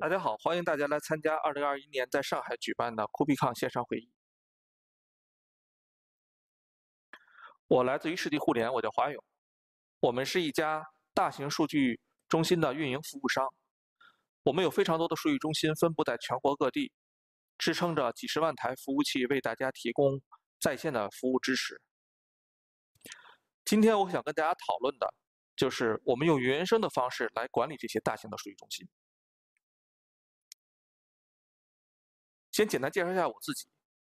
大家好，欢迎大家来参加2021年在上海举办的 KubeCon 线上会议。我来自于世纪互联，我叫华勇。我们是一家大型数据中心的运营服务商。我们有非常多的数据中心分布在全国各地，支撑着几十万台服务器，为大家提供在线的服务支持。今天我想跟大家讨论的就是我们用云原生的方式来管理这些大型的数据中心。先简单介绍一下我自己。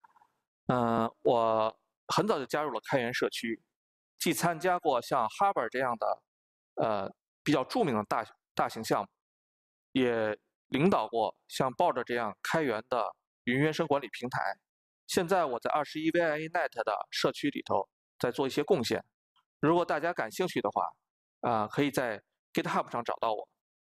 我很早就加入了开源社区，既参加过像 Harvard 这样的比较著名的大型项目，也领导过像 Board 这样开源的云原生管理平台。现在我在21VIA-Net 的社区里头在做一些贡献。如果大家感兴趣的话，可以在 GitHub 上找到我。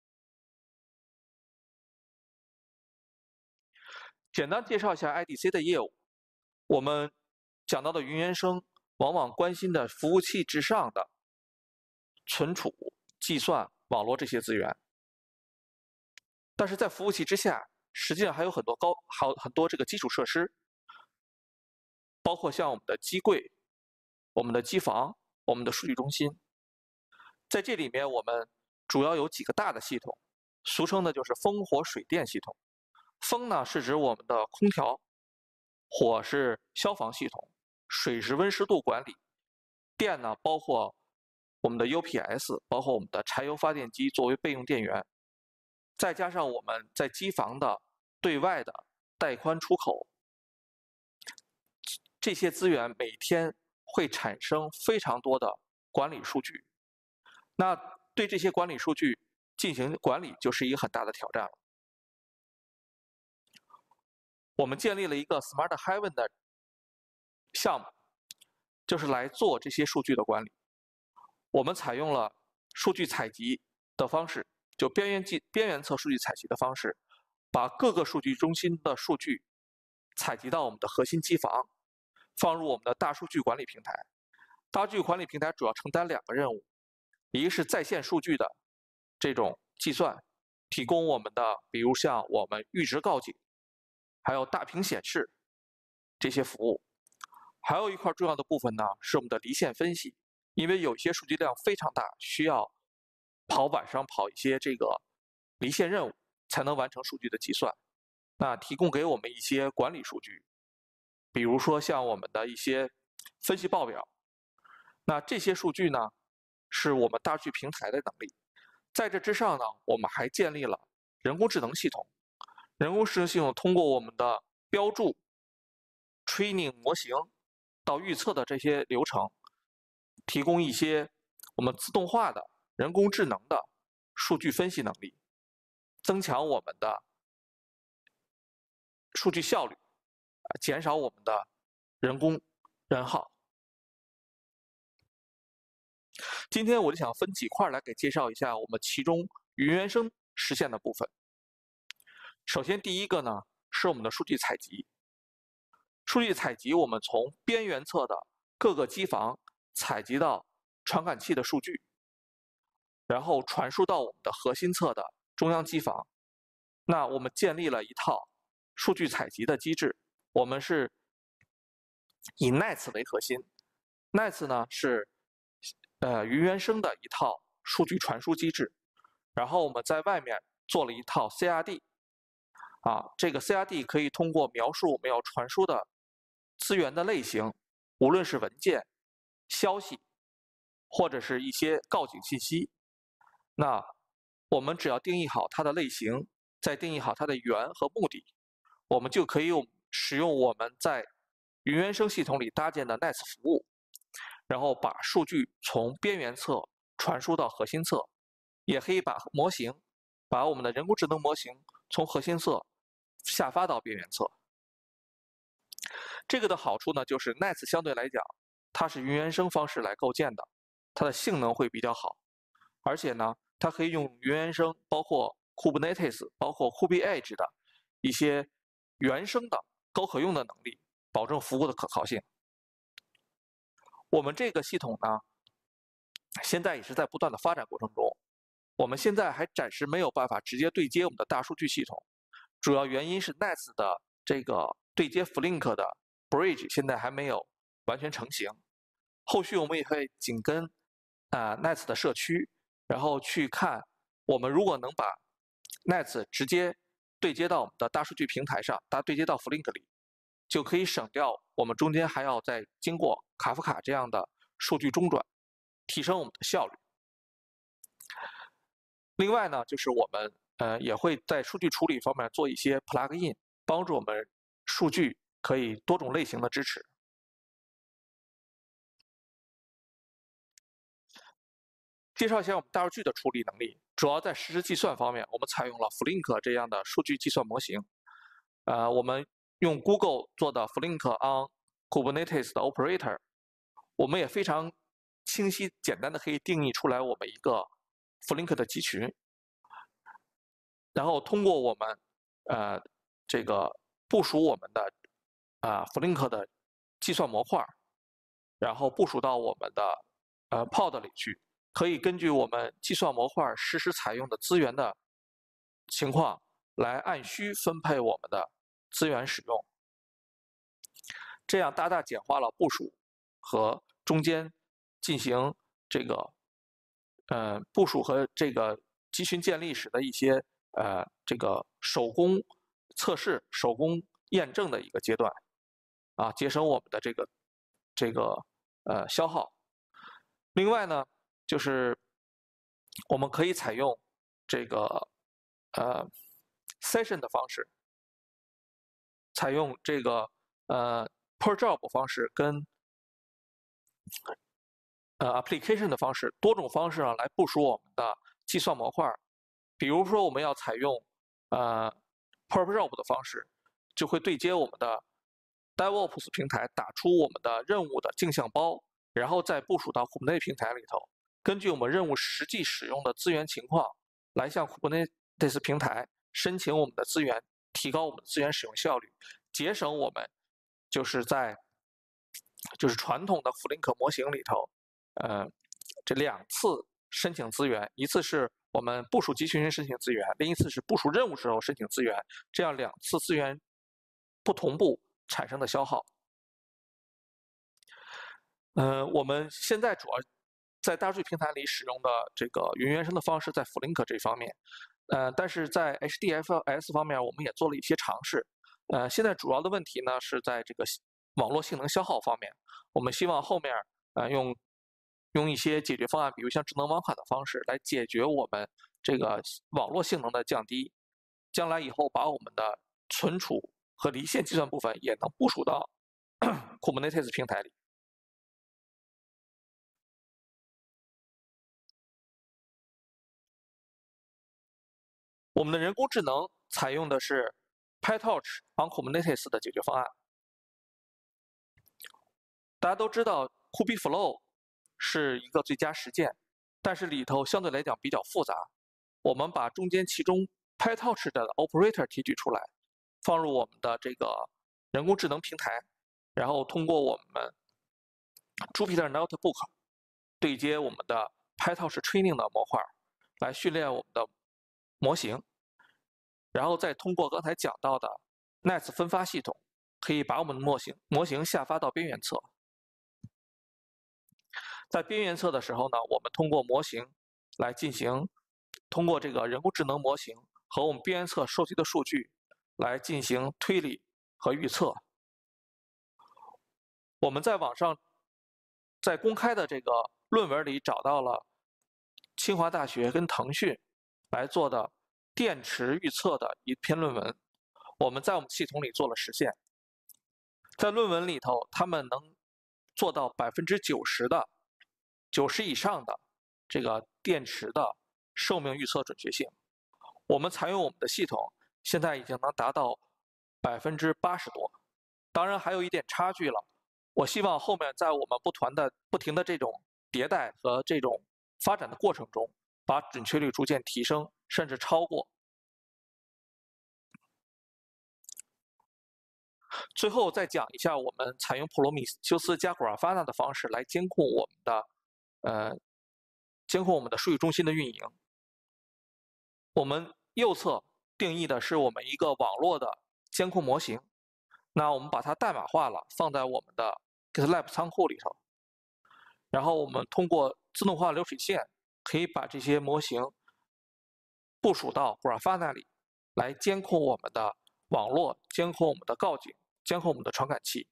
简单介绍一下 IDC 的业务。我们讲到的云原生往往关心的服务器之上的存储、计算、网络这些资源，但是在服务器之下，实际上还有很多这个基础设施，包括像我们的机柜、我们的机房、我们的数据中心。在这里面，我们主要有几个大的系统，俗称的就是风、火、水、电系统。风呢是指我们的空调，火是消防系统，水是温湿度管理，电呢包括我们的 UPS， 包括我们的柴油发电机作为备用电源，再加上我们在机房的对外的带宽出口，这些资源每天会产生非常多的管理数据。那对这些管理数据进行管理就是一个很大的挑战了。我们建立了一个 Smart Haven 的项目，就是来做这些数据的管理。我们采用了数据采集的方式，就边缘侧数据采集的方式，把各个数据中心的数据采集到我们的核心机房，放入我们的大数据管理平台。大数据管理平台主要承担2个任务，一个是在线数据的这种计算，提供我们的比如像我们阈值告警，还有大屏显示这些服务。还有一块重要的部分呢，是我们的离线分析，因为有一些数据量非常大，需要晚上跑一些这个离线任务，才能完成数据的计算。那提供给我们一些管理数据，比如说像我们的一些分析报表。那这些数据呢，是我们大数据平台的能力。在这之上呢，我们还建立了人工智能系统。人工智能系统通过我们的标注、training 模型到预测的这些流程，提供一些我们自动化的人工智能的数据分析能力，增强我们的数据效率，减少我们的人耗。今天我就想分几块来给介绍一下我们其中云原生实现的部分。首先第一个呢，是我们的数据采集。数据采集我们从边缘侧的各个机房采集到传感器的数据，然后传输到我们的核心侧的中央机房。那我们建立了一套数据采集的机制，我们是以 Nets 为核心。Nets 呢是云原生的一套数据传输机制，然后我们在外面做了一套 CRD。这个 CRD 可以通过描述我们要传输的资源的类型，无论是文件、消息，或者是一些告警信息。那我们只要定义好它的类型，再定义好它的源和目的，我们就可以使用我们在云原生系统里搭建的 Nets 服务，然后把数据从边缘侧传输到核心侧，也可以把我们的人工智能模型从核心侧下发到边缘侧。这个的好处呢，就是 Nets 相对来讲，它是云原生方式来构建的，它的性能会比较好，而且呢，它可以用云原生，包括 Kubernetes， 包括 KubeEdge 的一些原生的高可用的能力，保证服务的可靠性。我们这个系统呢，现在也是在不断的发展过程中。 我们现在还暂时没有办法直接对接我们的大数据系统，主要原因是 Nets 的这个对接 Flink 的 Bridge 现在还没有完全成型。后续我们也会紧跟Nets 的社区，然后去看我们如果能把 Nets 直接对接到我们的大数据平台上，对接到 Flink 里，就可以省掉我们中间还要再经过卡夫卡这样的数据中转，提升我们的效率。另外呢，就是我们也会在数据处理方面做一些 plugin， 帮助我们数据可以多种类型的支持。介绍一下我们大数据的处理能力，主要在实时计算方面，我们采用了 Flink 这样的数据计算模型。我们用 Google 做的 Flink on Kubernetes 的 operator， 我们也非常清晰简单的可以定义出来我们一个 Flink 的集群，然后通过我们这个部署我们的Flink 的计算模块，然后部署到我们的pod 里去，可以根据我们计算模块实时采用的资源的情况来按需分配我们的资源使用，这样大大简化了部署和中间进行这个部署和这个集群建立时的一些这个手工测试、手工验证的一个阶段，节省我们的这个消耗。另外呢，就是我们可以采用这个session 的方式，采用这个per job 方式跟application 的方式，多种方式来部署我们的计算模块。比如说我们要采用per job 的方式，就会对接我们的 DevOps 平台，打出我们的任务的镜像包，然后再部署到 Kubernetes 平台里头，根据我们任务实际使用的资源情况，来向 Kubernetes 平台申请我们的资源，提高我们的资源使用效率，节省我们就是传统的 Flink 模型里头，这2次申请资源，一次是我们部署集群时申请资源，另一次是部署任务时候申请资源，这样2次资源不同步产生的消耗。我们现在主要在大数据平台里使用的这个云原生的方式在 Flink 这方面，但是在 HDFS 方面我们也做了一些尝试。现在主要的问题呢是在这个网络性能消耗方面，我们希望后面用一些解决方案，比如像智能网卡的方式来解决我们这个网络性能的降低，将来以后把我们的存储和离线计算部分也能部署到Kubernetes 平台里。我们的人工智能采用的是 PyTorch on Kubernetes 的解决方案。大家都知道 Kubeflow 是一个最佳实践，但是里头相对来讲比较复杂。我们把其中 PyTorch 的 operator 提取出来，放入我们的这个人工智能平台，然后通过我们 Jupyter Notebook 对接我们的 PyTorch Training 的模块，来训练我们的模型，然后再通过刚才讲到的 Nets 分发系统，可以把我们的模型下发到边缘侧。在边缘侧的时候呢，我们通过模型来通过这个人工智能模型和我们边缘侧收集的数据来进行推理和预测。我们在网上在公开的这个论文里找到了清华大学跟腾讯来做的电池预测的一篇论文，我们在我们系统里做了实现。在论文里头，他们能做到90%以上的这个电池的寿命预测准确性。我们采用我们的系统，现在已经能达到80%多，当然还有一点差距了。我希望后面在我们不停的这种迭代和这种发展的过程中，把准确率逐渐提升，甚至超过。最后再讲一下我们采用普罗米修斯加 Grafana 的方式来监控我们的数据中心的运营。 我们右侧定义的是我们一个网络的监控模型，那我们把它代码化了，放在我们的 GitLab 仓库里头，然后我们通过自动化流水线，可以把这些模型部署到 Grafana 里，来监控我们的网络，监控我们的告警，监控我们的传感器。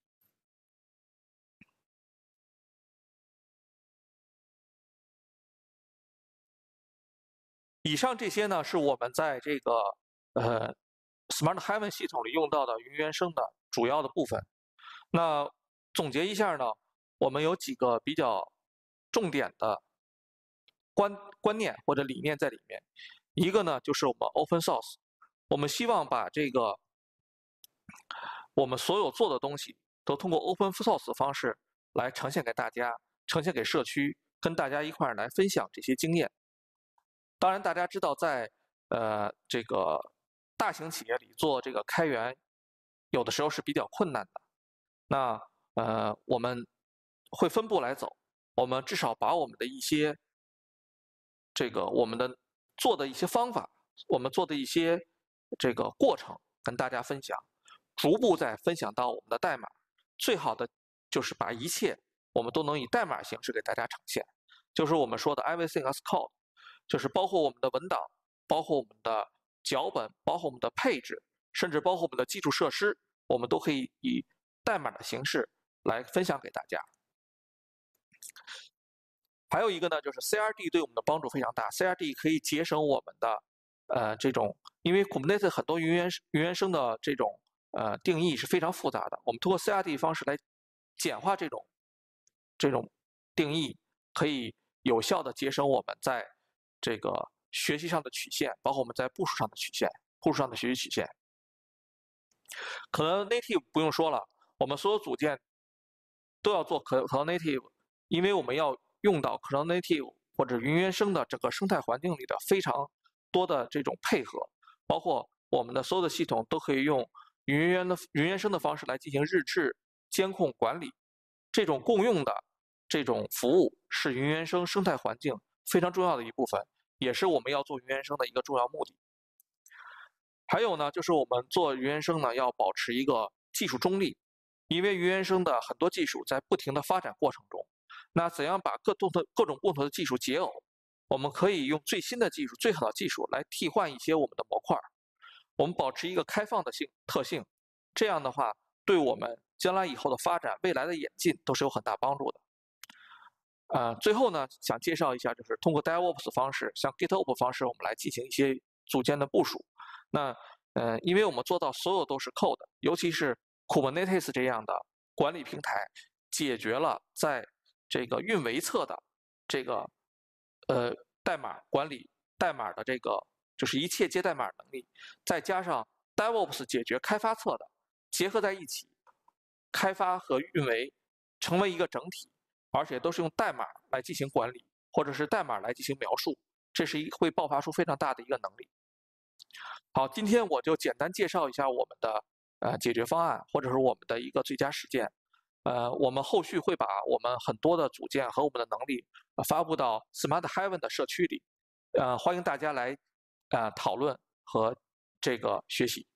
以上这些呢，是我们在这个Smart Heaven 系统里用到的云原生的主要的部分。那总结一下呢，我们有几个比较重点的观念或者理念在里面。一个呢，就是我们 Open Source， 我们希望把这个我们所有做的东西都通过 Open Source 的方式来呈现给大家，呈现给社区，跟大家一块儿来分享这些经验。当然，大家知道在这个大型企业里做这个开源，有的时候是比较困难的。那我们会分步来走，我们至少把我们的一些我们的做的一些方法，我们做的一些这个过程跟大家分享，逐步再分享到我们的代码。最好的就是把一切我们都能以代码形式给大家呈现，就是我们说的 everything as code， 就是包括我们的文档，包括我们的脚本，包括我们的配置，甚至包括我们的基础设施，我们都可以以代码的形式来分享给大家。还有一个呢，就是 CRD 对我们的帮助非常大。CRD 可以节省我们的这种，因为 Kubernetes 很多云原生的这种定义是非常复杂的，我们通过 CRD 方式来简化这种定义，可以有效的节省我们在这个学习上的曲线，包括我们在部署上的曲线，部署上的学习曲线。可能 Native 不用说了，我们所有组件都要做可能 Native， 因为我们要用到 Cloud Native 或者云原生的整个生态环境里的非常多的这种配合，包括我们的所有的系统都可以用云原生的方式来进行日志、监控、管理。这种共用的这种服务是云原生生态环境非常重要的一部分，也是我们要做云原生的一个重要目的。还有呢，就是我们做云原生呢，要保持一个技术中立，因为云原生的很多技术在不停的发展过程中。那怎样把各种不同的技术解耦？我们可以用最新的技术、最好的技术来替换一些我们的模块。我们保持一个开放的特性，这样的话，对我们将来以后的发展、未来的演进都是有很大帮助的。最后呢，想介绍一下，就是通过 DevOps 方式，像 GitOps 方式，我们来进行一些组件的部署。那因为我们做到所有都是 code， 尤其是 Kubernetes 这样的管理平台，解决了在这个运维侧的这个代码管理、代码的这个就是一切接代码能力，再加上 DevOps 解决开发侧的，结合在一起，开发和运维成为一个整体，而且都是用代码来进行管理，或者是代码来进行描述，这是会爆发出非常大的一个能力。好，今天我就简单介绍一下我们的解决方案，或者是我们的一个最佳实践。我们后续会把我们很多的组件和我们的能力发布到 Smart Heaven 的社区里，欢迎大家来讨论和这个学习。